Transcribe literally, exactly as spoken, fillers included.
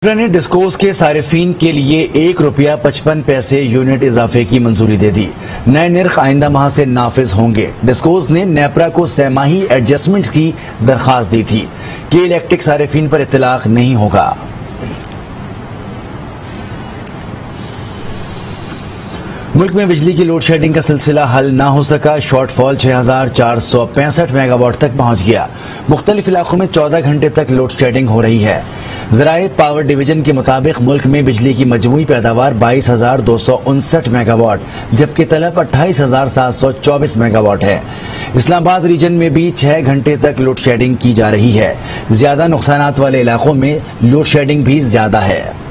नेपरा ने डिस्कोस के सारिफीन के लिए एक रुपया पचपन पैसे यूनिट इजाफे की मंजूरी दे दी। नए निर्ख आइंदा माह से नाफिज होंगे। डिस्कोस ने नेपरा को सहमाही एडजस्टमेंट की दरखास्त दी थी कि इलेक्ट्रिक सारिफीन पर इतलाक नहीं होगा। मुल्क में बिजली की लोड शेडिंग का सिलसिला हल न हो सका। शॉर्टफॉल छह हजार चार सौ पैंसठ मेगावाट तक पहुंच गया। मुख्तलिफ इलाकों में चौदह घंटे तक लोड शेडिंग हो रही है। ज़राए पावर डिवीजन के मुताबिक मुल्क में बिजली की मजमूई पैदावार बाईस हजार दो सौ उनसठ मेगावाट जबकि तलब अट्ठाईस हजार सात सौ चौबीस मेगावाट है। इस्लामाबाद रीजन में भी छह घंटे तक लोड शेडिंग की जा रही है। ज्यादा नुकसानात वाले इलाकों में लोड शेडिंग भी ज्यादा है।